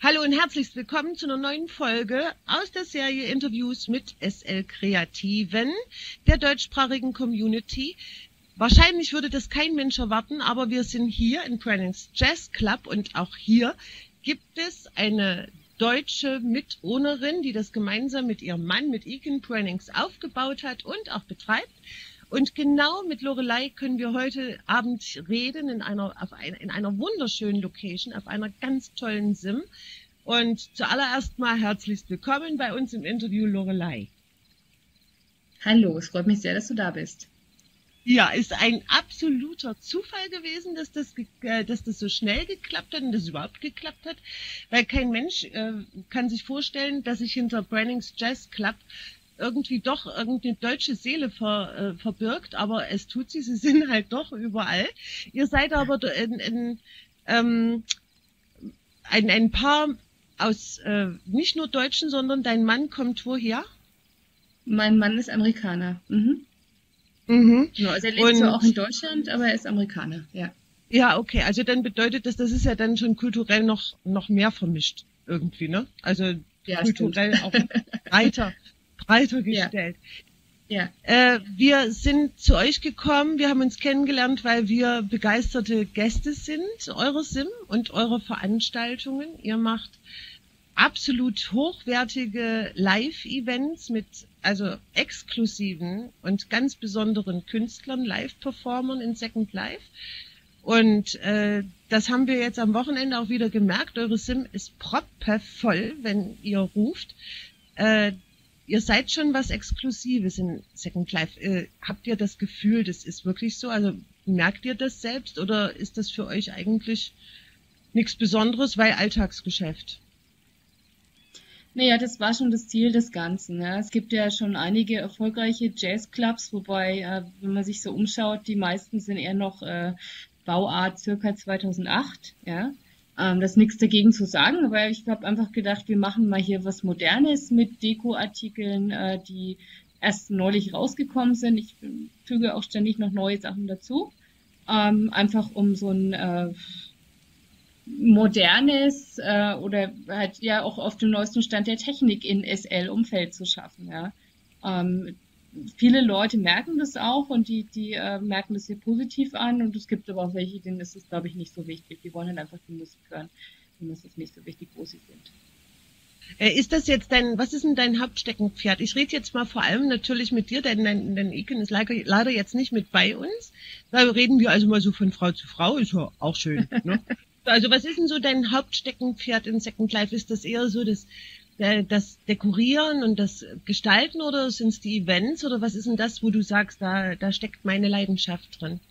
Hallo und herzlich willkommen zu einer neuen Folge aus der Serie Interviews mit SL Kreativen, der deutschsprachigen Community. Wahrscheinlich würde das kein Mensch erwarten, aber wir sind hier in Brannings Jazz Club und auch hier gibt es eine deutsche Mitownerin, die das gemeinsam mit ihrem Mann, mit Iken Brannings, aufgebaut hat und auch betreibt. Und genau mit Lorelei können wir heute Abend reden in einer wunderschönen Location, auf einer ganz tollen Sim. Und zuallererst mal herzlich willkommen bei uns im Interview, Lorelei. Hallo, es freut mich sehr, dass du da bist. Ja, ist ein absoluter Zufall gewesen, dass das so schnell geklappt hat und dass es überhaupt geklappt hat, weil kein Mensch kann sich vorstellen, dass sich hinter Brannings Jazz Club irgendwie doch irgendeine deutsche Seele verbirgt, aber es tut sie sind halt doch überall. Ihr seid aber ein Paar aus nicht nur Deutschen, sondern dein Mann kommt woher? Mein Mann ist Amerikaner. Mhm. Genau, also er lebt zwar auch in Deutschland, aber er ist Amerikaner, ja. Ja, okay, also dann bedeutet das ist ja dann schon kulturell noch mehr vermischt irgendwie, ne? Also Ja, kulturell stimmt. auch breiter gestellt. Ja. Wir sind zu euch gekommen, wir haben uns kennengelernt, weil wir begeisterte Gäste sind, eurer Sim und eurer Veranstaltungen. Ihr macht absolut hochwertige Live-Events mit also exklusiven und ganz besonderen Künstlern, Live-Performern in Second Life. Und das haben wir jetzt am Wochenende auch wieder gemerkt. Eure Sim ist proppevoll, wenn ihr ruft. Ihr seid schon was Exklusives in Second Life. Habt ihr das Gefühl, das ist wirklich so? Also merkt ihr das selbst oder ist das für euch eigentlich nichts Besonderes, weil Alltagsgeschäft? Naja, das war schon das Ziel des Ganzen. Ja. Es gibt ja schon einige erfolgreiche Jazzclubs, wobei, wenn man sich so umschaut, die meisten sind eher noch Bauart circa 2008. Ja. Da ist nichts dagegen zu sagen, aber ich habe einfach gedacht, wir machen mal hier was Modernes mit Dekoartikeln, die erst neulich rausgekommen sind. Ich füge auch ständig noch neue Sachen dazu, einfach um so ein modernes oder halt ja auch auf dem neuesten Stand der Technik in SL-Umfeld zu schaffen. Ja. Ähm, Viele Leute merken das auch und die merken das sehr positiv an und es gibt aber auch welche, denen ist es, glaube ich, nicht so wichtig. Die wollen halt einfach die Musik hören. Denen ist es nicht so wichtig, wo sie sind. Ist das jetzt was ist denn dein Hauptsteckenpferd? Ich rede jetzt mal vor allem natürlich mit dir, denn dein Iken ist leider jetzt nicht mit bei uns. Da reden wir also mal so von Frau zu Frau, ist ja auch schön, ne? Also was ist denn so dein Hauptsteckenpferd in Second Life? Ist das eher so das Dekorieren und das Gestalten oder sind es die Events oder was ist denn das, wo du sagst, da steckt meine Leidenschaft drin?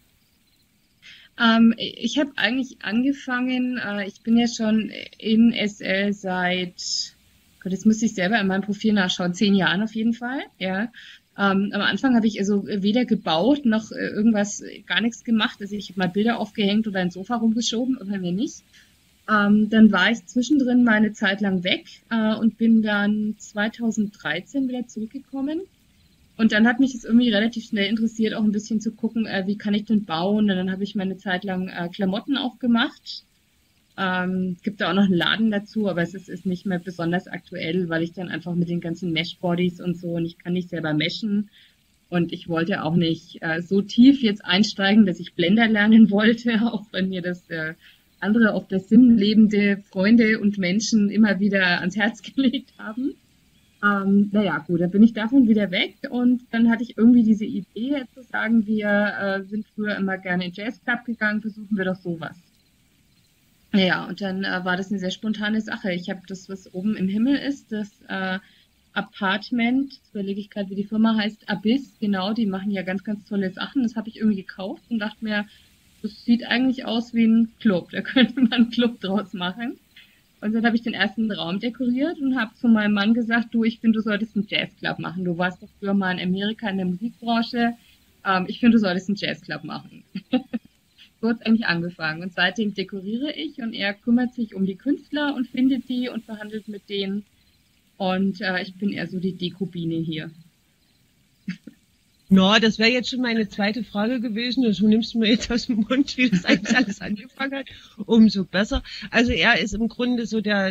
Ich habe eigentlich angefangen, ich bin ja schon in SL seit, Gott, jetzt müsste ich selber in meinem Profil nachschauen, 10 Jahren auf jeden Fall, ja. Am Anfang habe ich also weder gebaut noch irgendwas, gar nichts gemacht. Also ich habe mal Bilder aufgehängt oder ein Sofa rumgeschoben oder mir nicht. Dann war ich zwischendrin mal eine Zeit lang weg und bin dann 2013 wieder zurückgekommen. Und dann hat mich es irgendwie relativ schnell interessiert, auch ein bisschen zu gucken, wie kann ich denn bauen. Und dann habe ich mal eine Zeit lang Klamotten auch gemacht. Gibt da auch noch einen Laden dazu, aber es ist nicht mehr besonders aktuell, weil ich dann einfach mit den ganzen Mesh-Bodies und so und ich kann nicht selber meshen. Und ich wollte auch nicht so tief jetzt einsteigen, dass ich Blender lernen wollte, auch wenn mir das andere auf der Sim lebende Freunde und Menschen immer wieder ans Herz gelegt haben. Naja, gut, dann bin ich davon wieder weg und dann hatte ich irgendwie diese Idee zu sagen, wir sind früher immer gerne in Jazzclub gegangen, versuchen wir doch sowas. Ja, und dann war das eine sehr spontane Sache. Ich habe das, was oben im Himmel ist, das Apartment, jetzt überlege ich gerade, wie die Firma heißt, Abyss, genau, die machen ja ganz, ganz tolle Sachen. Das habe ich irgendwie gekauft und dachte mir, das sieht eigentlich aus wie ein Club, da könnte man einen Club draus machen. Und dann habe ich den ersten Raum dekoriert und habe zu meinem Mann gesagt, du, ich finde, du solltest einen Jazzclub machen. Du warst doch früher mal in Amerika in der Musikbranche. Ich finde, du solltest einen Jazzclub machen. So hat's eigentlich angefangen. Und seitdem dekoriere ich und er kümmert sich um die Künstler und findet die und verhandelt mit denen. Und ich bin eher so die Dekobiene hier. Na, das wäre jetzt schon meine zweite Frage gewesen. Und du nimmst mir jetzt aus dem Mund, wie das eigentlich alles angefangen hat. Umso besser. Also er ist im Grunde so der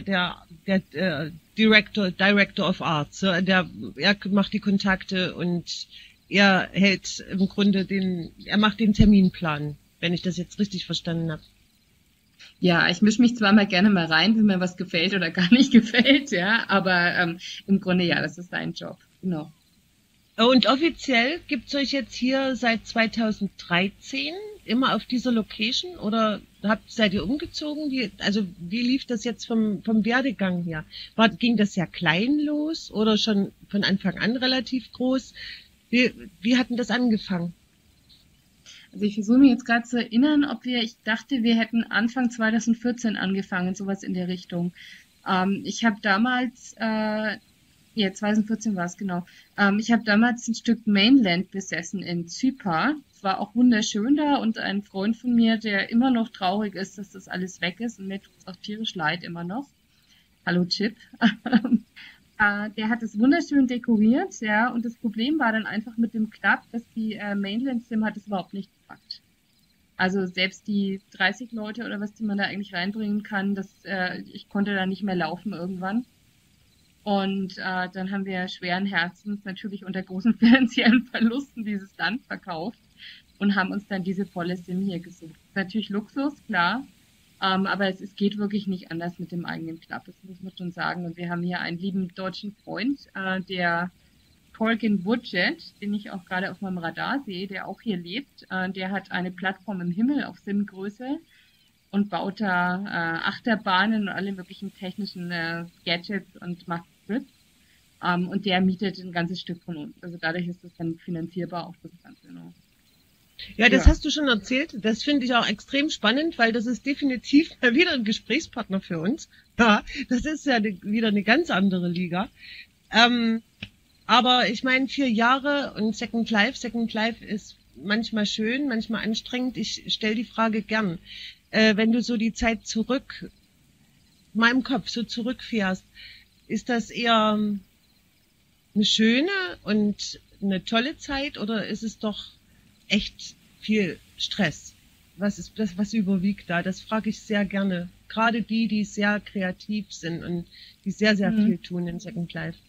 Director of Arts. So, er macht die Kontakte und er hält im Grunde er macht den Terminplan, wenn ich das jetzt richtig verstanden habe. Ja, ich mische mich zwar mal gerne mal rein, wenn mir was gefällt oder gar nicht gefällt, ja, aber im Grunde ja, das ist sein Job, genau. Und offiziell gibt's euch jetzt hier seit 2013 immer auf dieser Location oder seid ihr umgezogen? Wie lief das jetzt vom Werdegang her? Ging das sehr klein los oder schon von Anfang an relativ groß? Wie hat denn das angefangen? Also ich versuche mich jetzt gerade zu erinnern, ich dachte, wir hätten Anfang 2014 angefangen, sowas in der Richtung. Ich habe damals, ja, 2014 war es genau. Ich habe damals ein Stück Mainland besessen in Zypern. Es war auch wunderschön da und ein Freund von mir, der immer noch traurig ist, dass das alles weg ist und mir tut es auch tierisch leid immer noch. Hallo Chip. Der hat es wunderschön dekoriert, ja, und das Problem war dann einfach mit dem Club, dass die Mainland Sim hat es überhaupt nicht gepackt. Also selbst die 30 Leute oder was, die man da eigentlich reinbringen kann, ich konnte da nicht mehr laufen irgendwann. Und dann haben wir schweren Herzens natürlich unter großen finanziellen Verlusten dieses Land verkauft und haben uns dann diese volle Sim hier gesucht. Das ist natürlich Luxus, klar. Aber es geht wirklich nicht anders mit dem eigenen Club, das muss man schon sagen. Und wir haben hier einen lieben deutschen Freund, der Tolkien Woodjet, den ich auch gerade auf meinem Radar sehe, der auch hier lebt. Der hat eine Plattform im Himmel auf Sim-Größe und baut da Achterbahnen und alle möglichen technischen Gadgets und macht Trips. Und der mietet ein ganzes Stück von uns. Also dadurch ist das dann finanzierbar, auch das Ganze noch. Ja, das hast du schon erzählt. Das finde ich auch extrem spannend, weil das ist definitiv mal wieder ein Gesprächspartner für uns. Ja, das ist ja wieder eine ganz andere Liga. Aber ich meine, 4 Jahre und Second Life ist manchmal schön, manchmal anstrengend. Ich stelle die Frage gern. Wenn du so die Zeit in meinem Kopf so zurückfährst, ist das eher eine schöne und eine tolle Zeit oder ist es doch echt viel Stress? Was ist das, was überwiegt da? Das frage ich sehr gerne. Gerade die sehr kreativ sind und die sehr, sehr viel tun in Second Life.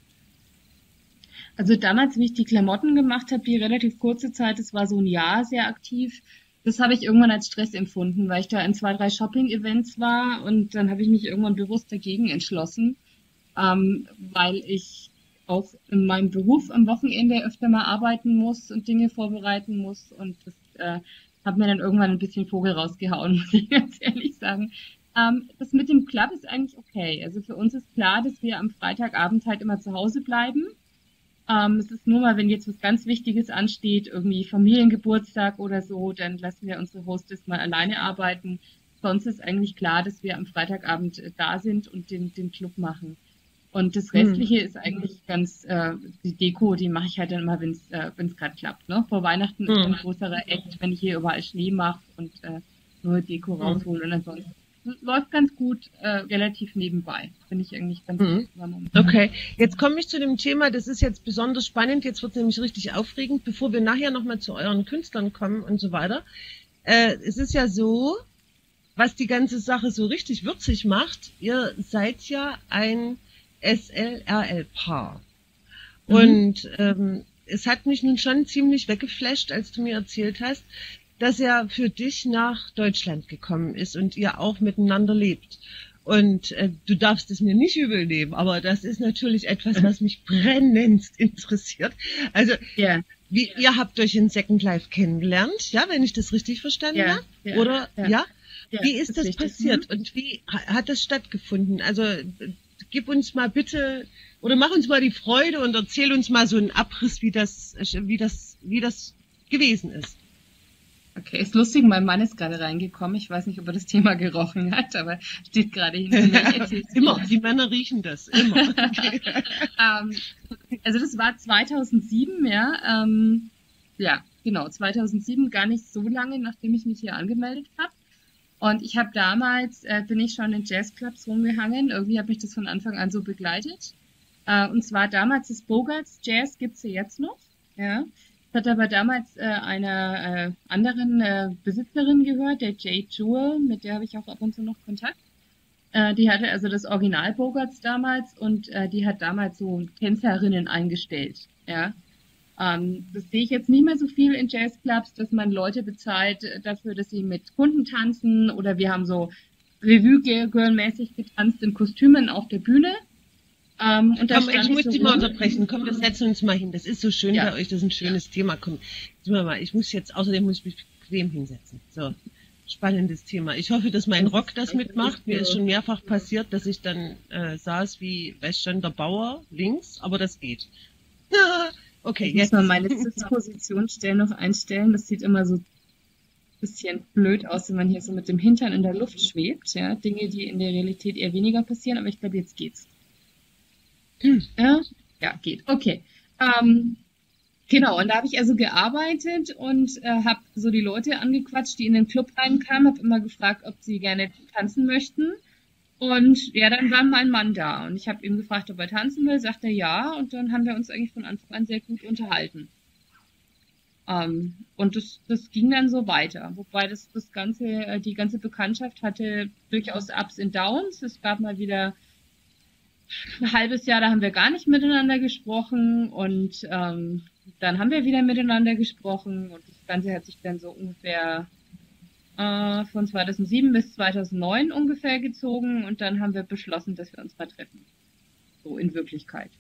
Also damals, wie ich die Klamotten gemacht habe, die relativ kurze Zeit, das war so ein Jahr sehr aktiv, das habe ich irgendwann als Stress empfunden, weil ich da in 2, 3 Shopping-Events war und dann habe ich mich irgendwann bewusst dagegen entschlossen, weil ich auch in meinem Beruf am Wochenende öfter mal arbeiten muss und Dinge vorbereiten muss und das hat mir dann irgendwann ein bisschen Vogel rausgehauen, muss ich ganz ehrlich sagen. Das mit dem Club ist eigentlich okay. Also für uns ist klar, dass wir am Freitagabend halt immer zu Hause bleiben. Es ist nur mal, wenn jetzt was ganz Wichtiges ansteht, irgendwie Familiengeburtstag oder so, dann lassen wir unsere Hostess mal alleine arbeiten. Sonst ist eigentlich klar, dass wir am Freitagabend da sind und den Club machen. Und das Restliche ist eigentlich ganz, die Deko, die mache ich halt dann immer, wenn es gerade klappt. Ne? Vor Weihnachten ist ein größerer Act, wenn ich hier überall Schnee mache und nur Deko raushole. Und ansonsten läuft ganz gut, relativ nebenbei. Bin ich eigentlich ganz gut. Okay, jetzt komme ich zu dem Thema, das ist jetzt besonders spannend, jetzt wird es nämlich richtig aufregend, bevor wir nachher nochmal zu euren Künstlern kommen und so weiter. Es ist ja so, was die ganze Sache so richtig würzig macht, ihr seid ja ein SLRL-Paar. Und es hat mich nun schon ziemlich weggeflasht, als du mir erzählt hast, dass er für dich nach Deutschland gekommen ist und ihr auch miteinander lebt. Und du darfst es mir nicht übel nehmen, aber das ist natürlich etwas, was mich brennendst interessiert. Also, ihr habt euch in Second Life kennengelernt, ja, wenn ich das richtig verstanden habe? Oder, ja? Wie ist das passiert und wie hat das stattgefunden? Also, gib uns mal bitte, oder mach uns mal die Freude und erzähl uns mal so einen Abriss, wie das gewesen ist. Okay, ist lustig, mein Mann ist gerade reingekommen. Ich weiß nicht, ob er das Thema gerochen hat, aber steht gerade hinter mir. Immer, die Männer riechen das, immer. Okay. Also das war 2007, ja. Ja, genau, 2007, gar nicht so lange, nachdem ich mich hier angemeldet habe. Und ich habe damals, bin ich schon in Jazzclubs rumgehangen. Irgendwie hat mich das von Anfang an so begleitet. Und zwar damals das Bogarts Jazz gibt's ja jetzt noch, ja. Das hat aber damals einer anderen Besitzerin gehört, der Jade Jewel, mit der habe ich auch ab und zu noch Kontakt. Die hatte also das Original Bogarts damals und die hat damals so Tänzerinnen eingestellt. Ja. Das sehe ich jetzt nicht mehr so viel in Jazzclubs, dass man Leute bezahlt dafür, dass sie mit Kunden tanzen oder wir haben so Revue-Girl-mäßig getanzt in Kostümen auf der Bühne. Und da Komm, ich stand muss so dich mal rum. unterbrechen. Komm, das setzen wir uns mal hin. Das ist so schön Ja, bei euch, das ist ein schönes Thema. Komm, jetzt mal, außerdem muss ich mich bequem hinsetzen. So, spannendes Thema. Ich hoffe, dass mein das Rock ist das echt mitmacht. Mir ist so. schon mehrfach passiert, dass ich dann saß wie, weiß schon, der Bauer links, aber das geht. Okay, Ich muss mal jetzt. meine Sitzposition noch einstellen. Das sieht immer so ein bisschen blöd aus, wenn man hier so mit dem Hintern in der Luft schwebt. Ja, Dinge, die in der Realität eher weniger passieren, aber ich glaube, jetzt geht's. Ja, ja, geht. Okay. Ähm, genau, und da habe ich also gearbeitet und habe so die Leute angequatscht, die in den Club reinkamen, habe immer gefragt, ob sie gerne tanzen möchten. Und ja, dann war mein Mann da und ich habe ihn gefragt, ob er tanzen will, sagt er ja und dann haben wir uns eigentlich von Anfang an sehr gut unterhalten. Und das ging dann so weiter, wobei das ganze, die ganze Bekanntschaft hatte durchaus Ups und Downs. Es gab mal wieder ein halbes Jahr, da haben wir gar nicht miteinander gesprochen und dann haben wir wieder miteinander gesprochen und das Ganze hat sich dann so ungefähr von 2007 bis 2009 ungefähr gezogen und dann haben wir beschlossen, dass wir uns mal treffen. So in Wirklichkeit.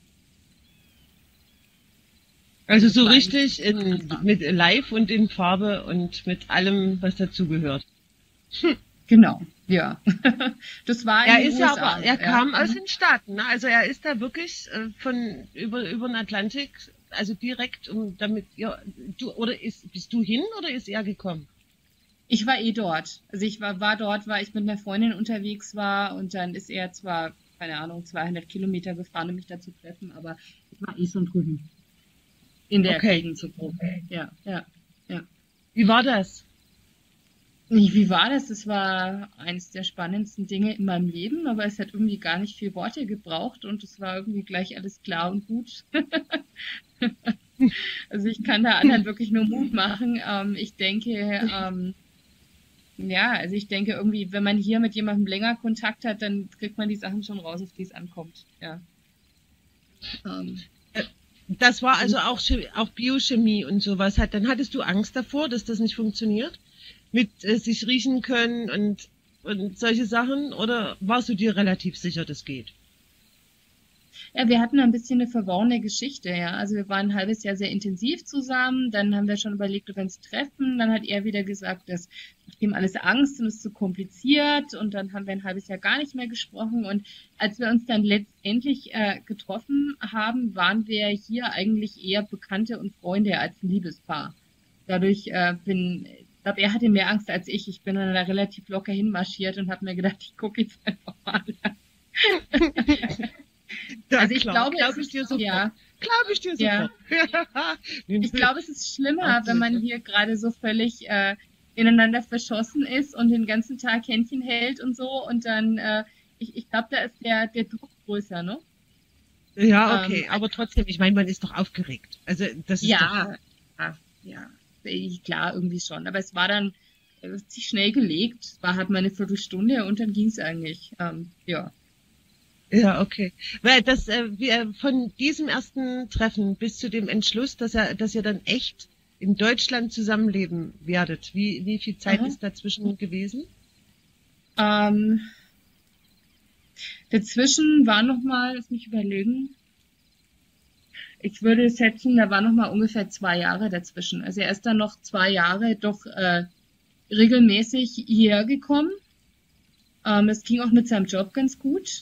Also Das so war eigentlich richtig der Anfang. mit Live und in Farbe und mit allem, was dazugehört. Genau, ja. Das war in Er den ist ja aber, USA, er ja. kam aus den Staaten, ne? Also er ist da wirklich von über den Atlantik, also direkt damit ihr, bist du hin oder ist er gekommen? Ich war eh dort. Also ich war dort, weil ich mit einer Freundin unterwegs war und dann ist er zwar, keine Ahnung, 200 Kilometer gefahren, um mich da zu treffen, aber ich war eh schon drüben. In der Okay. Gegend so grob. Ja, ja, ja. Wie war das? Wie war das? Das war eines der spannendsten Dinge in meinem Leben, aber es hat irgendwie gar nicht viel Worte gebraucht und es war irgendwie gleich alles klar und gut. Also ich kann da anderen wirklich nur Mut machen. Ich denke, ja, also ich denke irgendwie, wenn man hier mit jemandem länger Kontakt hat, dann kriegt man die Sachen schon raus, auf die es ankommt. Ja. Ähm, Äh, Das war und also auch, auch Biochemie und sowas. Dann hattest du Angst davor, dass das nicht funktioniert? Mit sich riechen können und solche Sachen? Oder warst du dir relativ sicher, das geht? ja, wir hatten ein bisschen eine verworrene Geschichte, ja. Also wir waren ein halbes Jahr sehr intensiv zusammen, dann haben wir schon überlegt, ob wir uns treffen, dann hat er wieder gesagt, das macht ihm alles Angst und ist zu kompliziert und dann haben wir ein halbes Jahr gar nicht mehr gesprochen und als wir uns dann letztendlich getroffen haben, waren wir hier eigentlich eher Bekannte und Freunde als ein Liebespaar. Dadurch ich glaube, er hatte mehr Angst als ich. Ich bin dann da relativ locker hinmarschiert und habe mir gedacht, ich gucke jetzt einfach mal an. Ja, Also ich klar, glaube, es glaube ich ist, dir sofort. ja, Glaube ich dir ja. sofort. Nee, Ich glaube, es ist schlimmer, wenn absolut, man ja. hier gerade so völlig ineinander verschossen ist und den ganzen Tag Händchen hält und so. Und dann, ich glaube, da ist der Druck größer, ne? Ja, Ähm, okay, aber trotzdem, ich meine, man ist doch aufgeregt. Also das ist doch, ja, ja, klar, irgendwie schon. Aber es war dann sich schnell gelegt. Es war halt mal eine Viertelstunde und dann ging es eigentlich. Ja. ja, okay. Weil von diesem ersten Treffen bis zu dem Entschluss, dass ihr dann echt in Deutschland zusammenleben werdet, wie viel Zeit Aha. ist dazwischen gewesen? Ähm, Dazwischen war noch mal, lass mich überlegen, ich würde schätzen, da war noch mal ungefähr 2 Jahre dazwischen. Also er ist dann noch 2 Jahre doch regelmäßig hierher gekommen. Es ging auch mit seinem Job ganz gut.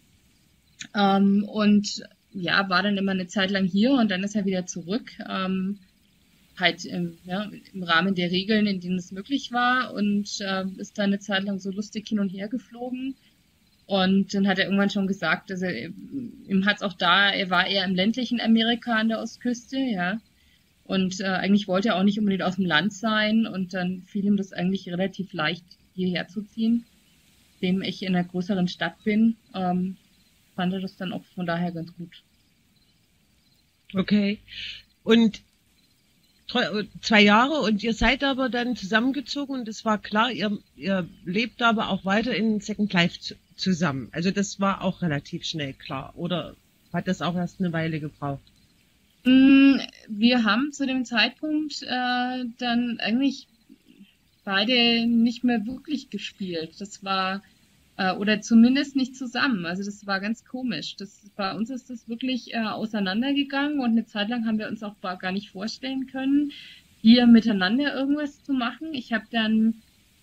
Und ja, war dann immer eine Zeit lang hier und dann ist er wieder zurück. Halt ja, im Rahmen der Regeln, in denen es möglich war und ist dann eine Zeit lang so lustig hin und her geflogen. Und dann hat er irgendwann schon gesagt, also ihm hat's auch da, er war eher im ländlichen Amerika an der Ostküste, ja. Und eigentlich wollte er auch nicht unbedingt aus dem Land sein und dann fiel ihm das eigentlich relativ leicht, hierher zu ziehen. Dem ich in einer größeren Stadt bin, fand er das dann auch von daher ganz gut. Okay. Und 2 Jahre und ihr seid aber dann zusammengezogen und es war klar, ihr lebt aber auch weiter in Second Life zusammen. Also das war auch relativ schnell klar. Oder hat das auch erst eine Weile gebraucht? Wir haben zu dem Zeitpunkt dann eigentlich beide nicht mehr wirklich gespielt. Das war, oder zumindest nicht zusammen. Also das war ganz komisch. Bei uns ist das wirklich auseinandergegangen und eine Zeit lang haben wir uns auch gar nicht vorstellen können, hier miteinander irgendwas zu machen. Ich habe dann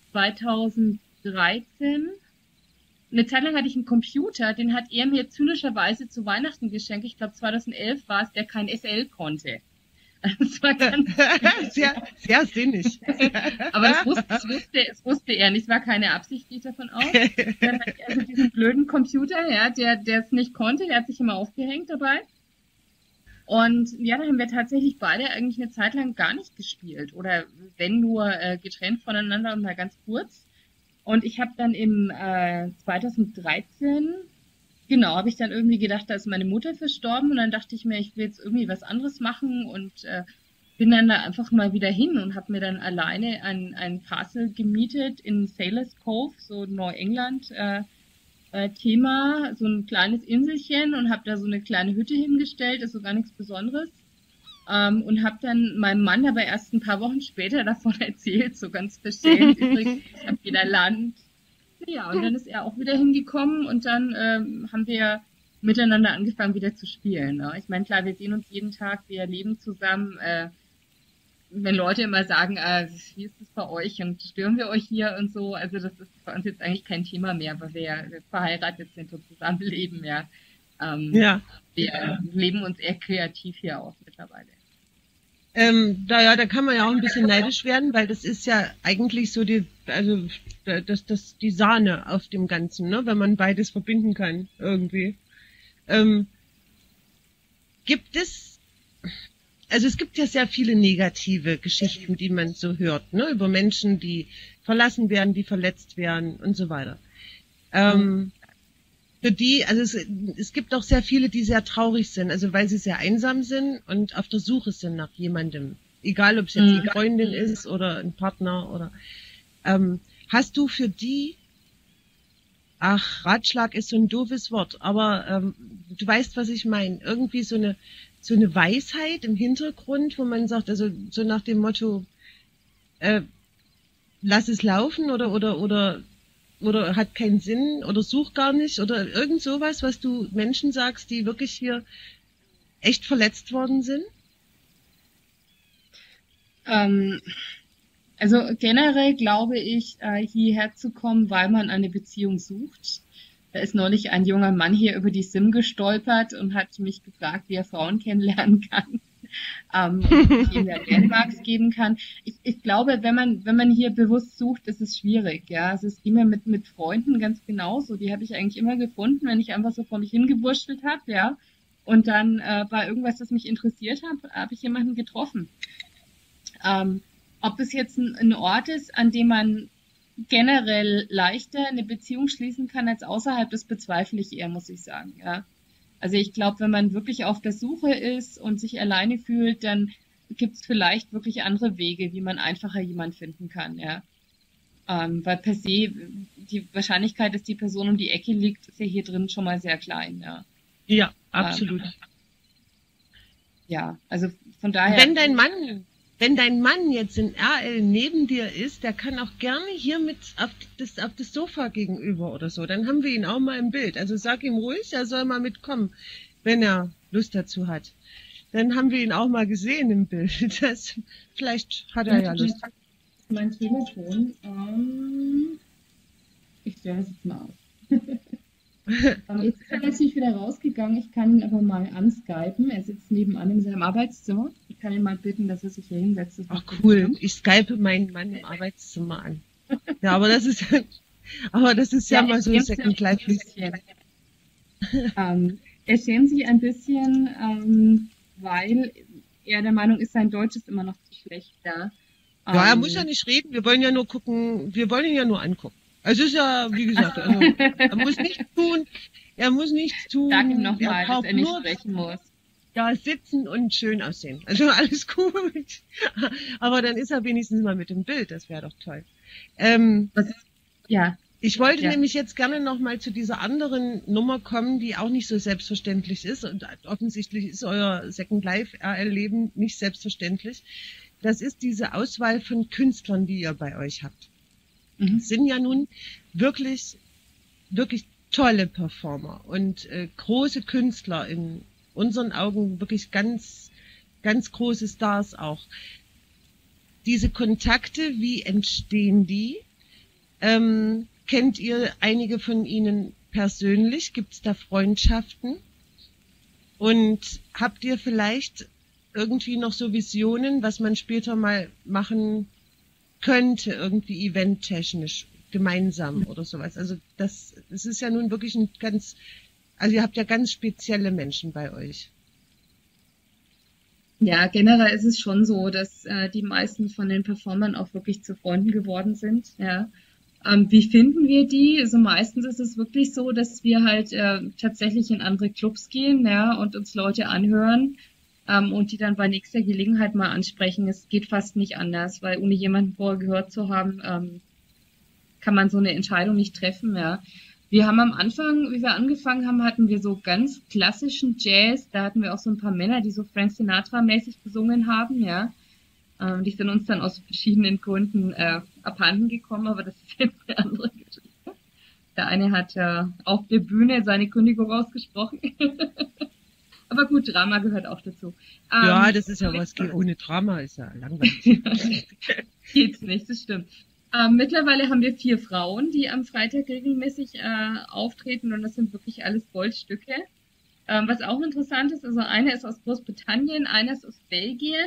2013, eine Zeit lang hatte ich einen Computer, den hat er mir zynischerweise zu Weihnachten geschenkt. Ich glaube 2011 war es, der kein SL konnte. Das war ganz sehr, sehr sinnig. Aber das wusste er nicht. Es war keine Absicht, gehe ich davon aus. Dann hatte ich also diesen blöden Computer, ja, der es nicht konnte, der hat sich immer aufgehängt dabei. Und ja, da haben wir tatsächlich beide eigentlich eine Zeit lang gar nicht gespielt. Oder wenn nur getrennt voneinander und mal ganz kurz. Und ich habe dann im 2013, genau, habe ich dann irgendwie gedacht, da ist meine Mutter verstorben und dann dachte ich mir, ich will jetzt irgendwie was anderes machen und bin dann da einfach mal wieder hin und habe mir dann alleine ein Castle gemietet in Sailors Cove, so Neuengland Thema, so ein kleines Inselchen und habe da so eine kleine Hütte hingestellt, ist so gar nichts Besonderes. Und habe dann meinem Mann aber erst ein paar Wochen später davon erzählt, so ganz verschämt. Übrigens, ich habe wieder Land. Ja, und dann ist er auch wieder hingekommen und dann haben wir miteinander angefangen, wieder zu spielen. Ne? Ich meine, klar, wir sehen uns jeden Tag, wir leben zusammen. Wenn Leute immer sagen, wie ist das bei euch und stören wir euch hier und so, also das ist bei uns jetzt eigentlich kein Thema mehr, weil wir verheiratet sind und zusammenleben, ja. Ja. Wir leben uns eher kreativ hier aus mittlerweile. Da kann man ja auch ein bisschen neidisch werden, weil das ist ja eigentlich so die Sahne auf dem Ganzen, ne? Wenn man beides verbinden kann, irgendwie. Es gibt ja sehr viele negative Geschichten, die man so hört, ne? Über Menschen, die verlassen werden, die verletzt werden und so weiter. Für die, also es gibt auch sehr viele, die sehr traurig sind, also weil sie sehr einsam sind und auf der Suche sind nach jemandem. Egal, ob es jetzt eine Freundin ist oder ein Partner oder, hast du für die, Ratschlag ist so ein doofes Wort, aber du weißt, was ich meine, irgendwie so eine Weisheit im Hintergrund, wo man sagt, also so nach dem Motto, lass es laufen oder hat keinen Sinn oder such gar nicht oder irgend sowas, was du Menschen sagst, die wirklich hier echt verletzt worden sind? Also generell glaube ich, hierher zu kommen, weil man eine Beziehung sucht. Da ist neulich ein junger Mann hier über die Sim gestolpert und hat mich gefragt, wie er Frauen kennenlernen kann. Und ich ihm ja Landmarks geben kann. Ich glaube, wenn man hier bewusst sucht, ist es schwierig. Ja, es ist immer mit Freunden ganz genauso. Die habe ich eigentlich immer gefunden, wenn ich einfach so vor mich hingewurschtelt habe, ja. Und dann bei irgendwas, das mich interessiert habe ich jemanden getroffen. Ob es jetzt ein Ort ist, an dem man generell leichter eine Beziehung schließen kann als außerhalb, das bezweifle ich eher, muss ich sagen, ja. Also ich glaube, wenn man wirklich auf der Suche ist und sich alleine fühlt, dann gibt es vielleicht wirklich andere Wege, wie man einfacher jemanden finden kann, ja. Weil per se die Wahrscheinlichkeit, dass die Person um die Ecke liegt, ist ja hier drin schon mal sehr klein, ja. Ja, absolut. Ja, also von daher. Wenn dein Mann jetzt in RL neben dir ist, der kann auch gerne hier mit auf das Sofa gegenüber oder so. Dann haben wir ihn auch mal im Bild. Also sag ihm ruhig, er soll mal mitkommen, wenn er Lust dazu hat. Dann haben wir ihn auch mal gesehen im Bild. Vielleicht hat er ja Lust. Mein Telefon. Ich stelle es jetzt mal auf. Jetzt ist er natürlich wieder rausgegangen. Ich kann ihn aber mal anskypen. Er sitzt nebenan in seinem Arbeitszimmer. Ich kann ihn mal bitten, dass er sich hier hinsetzt. Ach cool, ich skype meinen Mann im Arbeitszimmer an. Ja, aber das ist ja mal so ein Second Life. Er schämt sich ein bisschen, weil er der Meinung ist, sein Deutsch ist immer noch zu schlecht da. Ja, er muss ja nicht reden, wir wollen ja nur gucken, wir wollen ihn ja nur angucken. Also ist ja, wie gesagt, also, er muss nichts tun. Sag ihm nochmal, dass er nicht sprechen muss. da sitzen und schön aussehen. Also alles gut. Aber dann ist er wenigstens mal mit dem Bild. Das wäre doch toll. Ja. Ich wollte Ja. nämlich jetzt gerne noch mal zu dieser anderen Nummer kommen, die auch nicht so selbstverständlich ist. Und offensichtlich ist euer Second Life RL-Leben nicht selbstverständlich. Das ist diese Auswahl von Künstlern, die ihr bei euch habt. Es sind ja nun wirklich, wirklich tolle Performer und große Künstler, in unseren Augen wirklich ganz, ganz große Stars auch. Diese Kontakte, wie entstehen die? Kennt ihr einige von ihnen persönlich? Gibt es da Freundschaften? Und habt ihr vielleicht irgendwie noch so Visionen, was man später mal machen könnte, irgendwie eventtechnisch, gemeinsam oder sowas? Also das ist ja nun wirklich also ihr habt ja ganz spezielle Menschen bei euch. Ja, generell ist es schon so, dass die meisten von den Performern auch wirklich zu Freunden geworden sind. Ja. Wie finden wir die? Also meistens ist es wirklich so, dass wir halt tatsächlich in andere Clubs gehen, ja, und uns Leute anhören und die dann bei nächster Gelegenheit mal ansprechen. Es geht fast nicht anders, weil ohne jemanden vorher gehört zu haben, kann man so eine Entscheidung nicht treffen, ja. Wir haben am Anfang, wie wir angefangen haben, hatten wir so ganz klassischen Jazz. Da hatten wir auch so ein paar Männer, die so Frank Sinatra-mäßig gesungen haben, ja. Die sind uns dann aus verschiedenen Gründen abhanden gekommen, aber das ist jetzt eine andere Geschichte. Der eine hat auf der Bühne seine Kündigung ausgesprochen. Aber gut, Drama gehört auch dazu. Ja, das ist ja was, ohne Drama ist ja langweilig. Geht's nicht, das stimmt. Mittlerweile haben wir 4 Frauen, die am Freitag regelmäßig auftreten und das sind wirklich alles Goldstücke. Was auch interessant ist, also eine ist aus Großbritannien, eine ist aus Belgien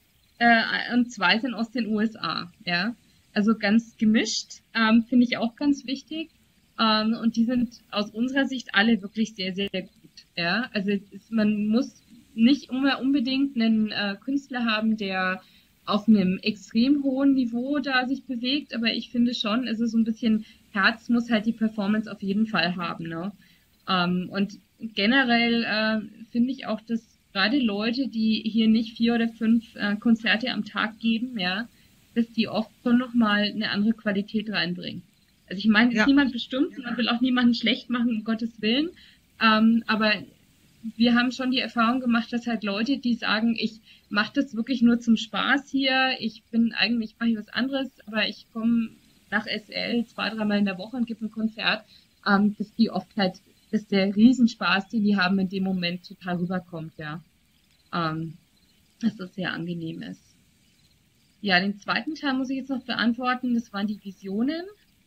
und 2 sind aus den USA. Ja, also ganz gemischt, finde ich auch ganz wichtig. Und die sind aus unserer Sicht alle wirklich sehr, sehr gut. Ja, also man muss nicht immer unbedingt einen Künstler haben, der auf einem extrem hohen Niveau da sich bewegt, aber ich finde schon, also so ein bisschen Herz muss halt die Performance auf jeden Fall haben, ne? Und generell finde ich auch, dass gerade Leute, die hier nicht 4 oder 5 Konzerte am Tag geben, ja, dass die oft schon nochmal eine andere Qualität reinbringen. Also ich meine, ist niemand bestimmt, man will auch niemanden schlecht machen, um Gottes Willen, aber wir haben schon die Erfahrung gemacht, dass halt Leute, die sagen, ich mache das wirklich nur zum Spaß hier, ich mache was anderes, aber ich komme nach SL 2, 3 Mal in der Woche und gebe ein Konzert, dass die oft halt, dass der Riesenspaß, den die haben in dem Moment total rüberkommt, ja. Dass das sehr angenehm ist. Ja, den zweiten Teil muss ich jetzt noch beantworten, das waren die Visionen.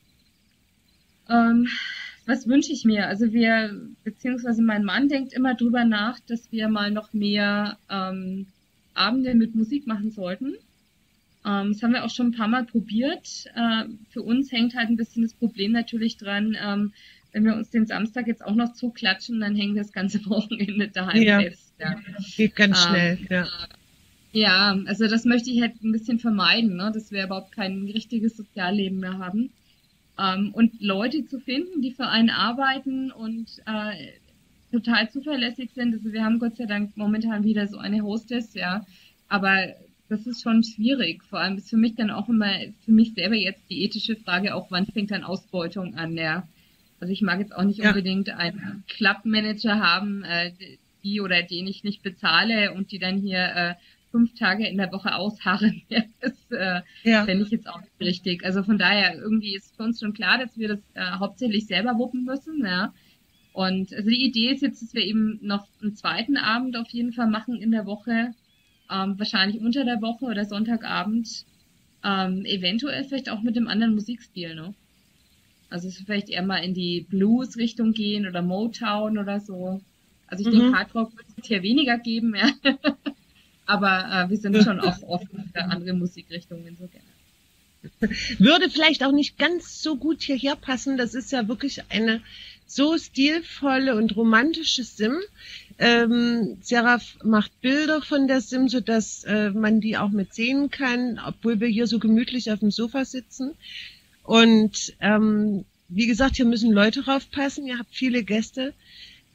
Was wünsche ich mir? Also beziehungsweise mein Mann denkt immer drüber nach, dass wir mal noch mehr Abende mit Musik machen sollten. Das haben wir auch schon ein paar Mal probiert. Für uns hängt halt ein bisschen das Problem natürlich dran, wenn wir uns den Samstag jetzt auch noch zuklatschen, dann hängt das ganze Wochenende daheim fest. Ja. Geht ganz schnell, ja. Ja, also das möchte ich halt ein bisschen vermeiden, ne? Dass wir überhaupt kein richtiges Sozialleben mehr haben. Und Leute zu finden, die für einen arbeiten und total zuverlässig sind. Also wir haben Gott sei Dank momentan wieder so eine Hostess, ja. Aber das ist schon schwierig. Vor allem ist für mich dann auch immer, für mich selber jetzt die ethische Frage, auch wann fängt dann Ausbeutung an, ja. Also ich mag jetzt auch nicht unbedingt einen Clubmanager haben, die oder den ich nicht bezahle und die dann hier 5 Tage in der Woche ausharren. Das fände ich jetzt auch nicht richtig. Also von daher, irgendwie ist für uns schon klar, dass wir das hauptsächlich selber wuppen müssen. Ja. Und also die Idee ist jetzt, dass wir eben noch einen zweiten Abend auf jeden Fall machen in der Woche, wahrscheinlich unter der Woche oder Sonntagabend, eventuell vielleicht auch mit einem anderen Musikstil, ne? Also es vielleicht eher mal in die Blues-Richtung gehen oder Motown oder so. Also ich denke, Hardrock wird es hier weniger geben, ja. Aber wir sind schon auch offen für andere Musikrichtungen so gerne. Würde vielleicht auch nicht ganz so gut hierher passen. Das ist ja wirklich eine so stilvolle und romantische Sim. Seraph macht Bilder von der Sim, sodass man die auch mit sehen kann, obwohl wir hier so gemütlich auf dem Sofa sitzen. Und wie gesagt, hier müssen Leute draufpassen. Ihr habt viele Gäste.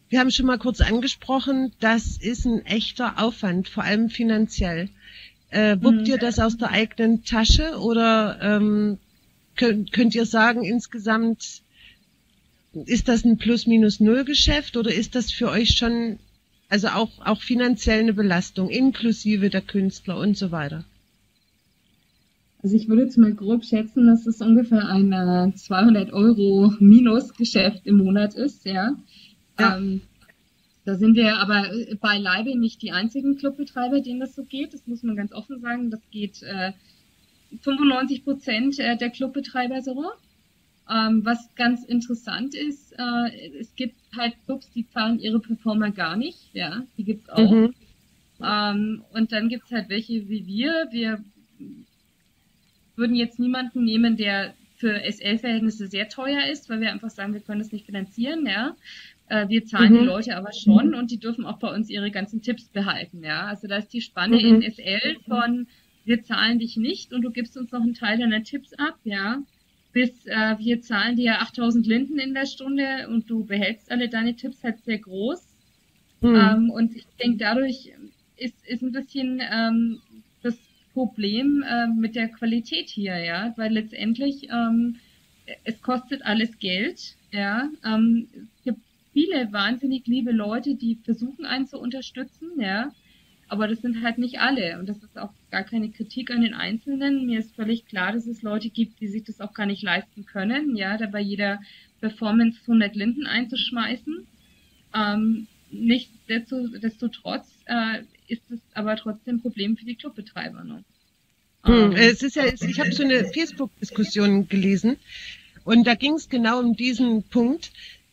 wir haben schon mal kurz angesprochen, das ist ein echter Aufwand, vor allem finanziell. Wuppt ihr das aus der eigenen Tasche oder könnt ihr sagen, insgesamt ist das ein Plus-Minus-Null-Geschäft oder ist das für euch schon, also auch finanziell eine Belastung, inklusive der Künstler und so weiter? Also ich würde jetzt mal grob schätzen, dass es ungefähr ein 200 Euro Minusgeschäft im Monat ist, ja. Ja. Da sind wir aber beileibe nicht die einzigen Clubbetreiber, denen das so geht. Das muss man ganz offen sagen. Das geht 95% der Clubbetreiber so. Was ganz interessant ist, es gibt halt Clubs, die zahlen ihre Performer gar nicht, ja, die gibt's auch. Und dann gibt's halt welche wie wir. Wir würden jetzt niemanden nehmen, der für SL-Verhältnisse sehr teuer ist, weil wir einfach sagen, wir können das nicht finanzieren, ja. Wir zahlen die Leute aber schon und die dürfen auch bei uns ihre ganzen Tipps behalten, ja. Also da ist die Spanne in SL von, wir zahlen dich nicht und du gibst uns noch einen Teil deiner Tipps ab, ja, bis wir zahlen dir 8000 Linden in der Stunde und du behältst alle deine Tipps halt sehr groß. Und ich denke, dadurch ist ein bisschen das Problem mit der Qualität hier, ja, weil letztendlich es kostet alles Geld, ja. Es gibt viele wahnsinnig liebe Leute, die versuchen, einen zu unterstützen, ja, aber das sind halt nicht alle und das ist auch gar keine Kritik an den Einzelnen. Mir ist völlig klar, dass es Leute gibt, die sich das auch gar nicht leisten können, ja, da bei jeder Performance 100 Linden einzuschmeißen. Nichtsdestotrotz ist es aber trotzdem ein Problem für die Clubbetreiber. Ne? Es ist ja, ich habe so eine Facebook-Diskussion gelesen und da ging es genau um diesen Punkt.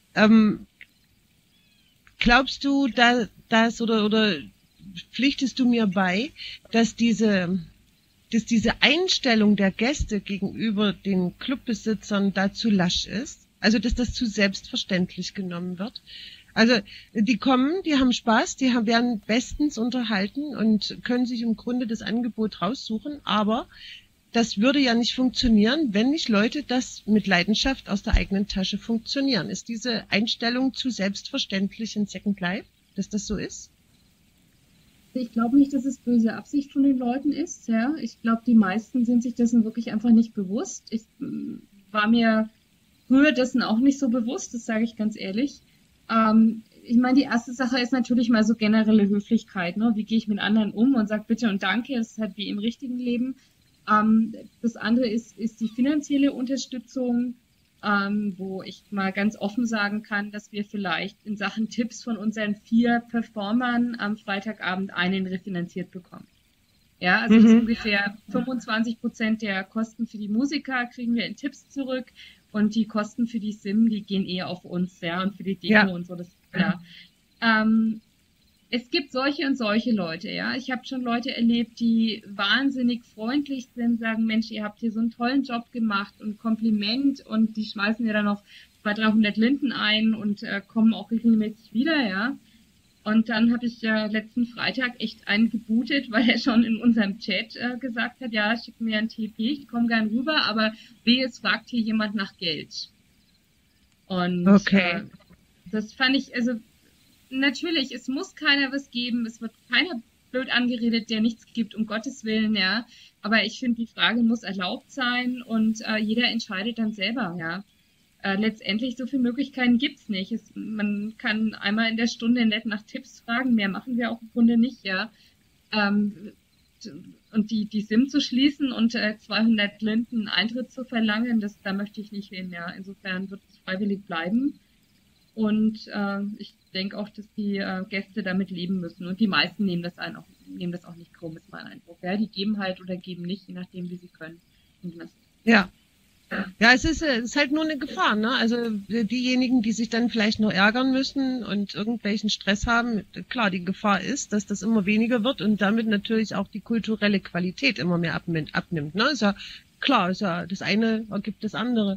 Glaubst du, dass oder pflichtest du mir bei, dass diese Einstellung der Gäste gegenüber den Clubbesitzern da zu lasch ist? Also, dass das zu selbstverständlich genommen wird? Also, die kommen, die haben Spaß, werden bestens unterhalten und können sich im Grunde das Angebot raussuchen, aber das würde ja nicht funktionieren, wenn nicht Leute das mit Leidenschaft aus der eigenen Tasche funktionieren. Ist diese Einstellung zu selbstverständlich in Second Life, dass das so ist? Ich glaube nicht, dass es böse Absicht von den Leuten ist, ja. Ich glaube, die meisten sind sich dessen wirklich einfach nicht bewusst. Ich war mir früher dessen auch nicht so bewusst, das sage ich ganz ehrlich. Ich meine, die erste Sache ist natürlich mal so generelle Höflichkeit, ne? Wie gehe ich mit anderen um und sage bitte und danke, das ist halt wie im richtigen Leben. Das andere ist die finanzielle Unterstützung, wo ich mal ganz offen sagen kann, dass wir vielleicht in Sachen Tipps von unseren 4 Performern am Freitagabend einen refinanziert bekommen. Ja, also das ist ungefähr 25% der Kosten für die Musiker kriegen wir in Tipps zurück und die Kosten für die Sim, die gehen eher auf uns, ja, und für die Deko und so, das ist klar. Es gibt solche und solche Leute, ja. Ich habe schon Leute erlebt, die wahnsinnig freundlich sind, sagen, Mensch, ihr habt hier so einen tollen Job gemacht und Kompliment und die schmeißen dir dann noch 200, 300 Linden ein und kommen auch regelmäßig wieder, ja. Und dann habe ich letzten Freitag echt einen gebootet, weil er schon in unserem Chat gesagt hat, ja, schick mir ein TP, ich komme gern rüber, aber wehe, es fragt hier jemand nach Geld. Und das fand ich, also natürlich, es muss keiner was geben, es wird keiner blöd angeredet, der nichts gibt, um Gottes Willen, ja. Aber ich finde, die Frage muss erlaubt sein und jeder entscheidet dann selber, ja. Letztendlich so viele Möglichkeiten gibt's nicht. Man kann einmal in der Stunde nett nach Tipps fragen, mehr machen wir auch im Grunde nicht, ja. Und die Sim zu schließen und 200 Linden Eintritt zu verlangen, da möchte ich nicht hin, ja. Insofern wird es freiwillig bleiben. Und ich denke auch, dass die Gäste damit leben müssen. Und die meisten nehmen das auch nicht krumm, ist mein Eindruck. Ja, die geben halt oder geben nicht, je nachdem, wie sie können. Ja. Ja, es ist halt nur eine Gefahr, ne? Also diejenigen, die sich dann vielleicht noch ärgern müssen und irgendwelchen Stress haben, klar, die Gefahr ist, dass das immer weniger wird und damit natürlich auch die kulturelle Qualität immer mehr abnimmt, ne? Ist ja klar, ist ja das eine ergibt das andere.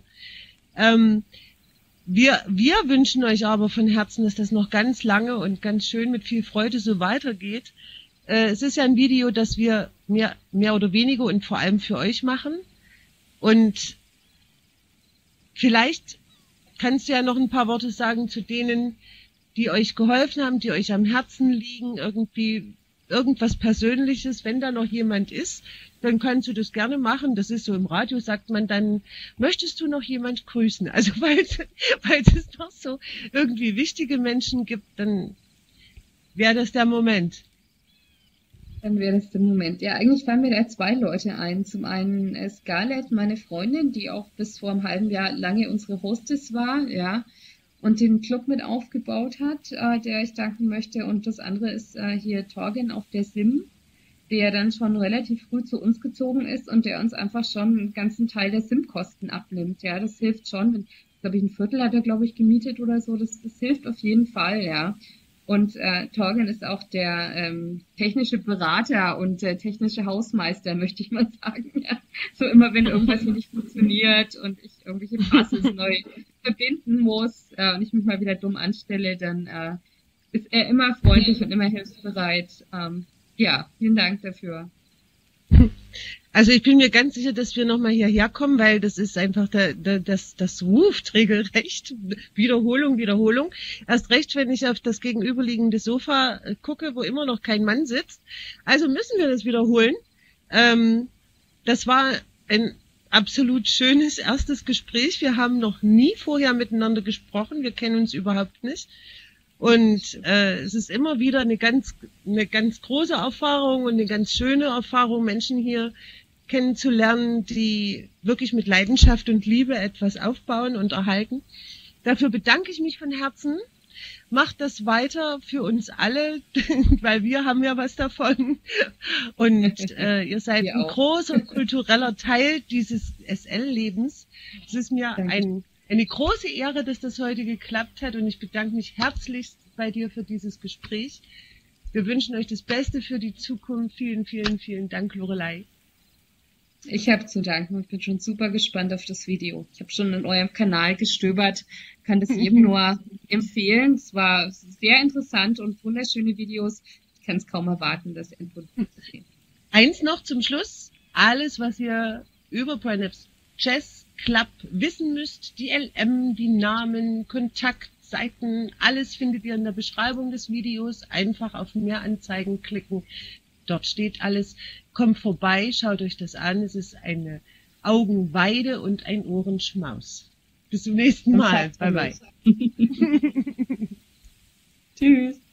Wir wünschen euch aber von Herzen, dass das noch ganz lange und ganz schön mit viel Freude so weitergeht. Es ist ja ein Video, das wir mehr oder weniger und vor allem für euch machen. Und vielleicht kannst du ja noch ein paar Worte sagen zu denen, die euch geholfen haben, die euch am Herzen liegen, irgendwie irgendwas Persönliches. Wenn da noch jemand ist, dann kannst du das gerne machen. Das ist so, im Radio sagt man dann, möchtest du noch jemand grüßen? Also weil es noch so irgendwie wichtige Menschen gibt, dann wäre das der Moment. Dann wäre das der Moment. Ja, eigentlich fallen mir da zwei Leute ein. Zum einen Scarlett, meine Freundin, die auch bis vor einem halben Jahr lange unsere Hostess war, ja, und den Club mit aufgebaut hat, der ich danken möchte. Und das andere ist hier Torgen auf der SIM, der dann schon relativ früh zu uns gezogen ist und der uns einfach schon einen ganzen Teil der SIM-Kosten abnimmt. Ja, das hilft schon. Glaube ich, ein Viertel hat er, glaube ich, gemietet oder so. Das hilft auf jeden Fall, ja. Und Torgen ist auch der technische Berater und technische Hausmeister, möchte ich mal sagen. Ja. So immer, wenn irgendwas hier nicht funktioniert und ich irgendwelche Passes neu verbinden muss und ich mich mal wieder dumm anstelle, dann ist er immer freundlich und immer hilfsbereit. Ja, vielen Dank dafür. Also ich bin mir ganz sicher, dass wir nochmal hierher kommen, weil das ist einfach das ruft regelrecht. Wiederholung, Wiederholung. Erst recht, wenn ich auf das gegenüberliegende Sofa gucke, wo immer noch kein Mann sitzt. Also müssen wir das wiederholen. Das war ein absolut schönes erstes Gespräch. Wir haben noch nie vorher miteinander gesprochen. Wir kennen uns überhaupt nicht. Und es ist immer wieder eine ganz große Erfahrung und eine ganz schöne Erfahrung, Menschen hier kennenzulernen, die wirklich mit Leidenschaft und Liebe etwas aufbauen und erhalten. Dafür bedanke ich mich von Herzen. Macht das weiter für uns alle, weil wir haben ja was davon. Und ihr seid ein großer kultureller Teil dieses SL-Lebens. Es ist mir eine große Ehre, dass das heute geklappt hat und ich bedanke mich herzlichst bei dir für dieses Gespräch. Wir wünschen euch das Beste für die Zukunft. Vielen, vielen, vielen Dank, Lorelei. Ich habe zu danken. Ich bin schon super gespannt auf das Video. Ich habe schon in eurem Kanal gestöbert, kann das jedem nur empfehlen. Es war sehr interessant und wunderschöne Videos. Ich kann es kaum erwarten, das Endprodukt zu sehen. Eins noch zum Schluss. Alles, was ihr über Brainapps Jazz Club wissen müsst, die LM, die Namen, Kontaktseiten, alles findet ihr in der Beschreibung des Videos. Einfach auf Mehr Anzeigen klicken. Dort steht alles. Kommt vorbei, schaut euch das an. Es ist eine Augenweide und ein Ohrenschmaus. Bis zum nächsten Mal. Bye bye. Tschüss.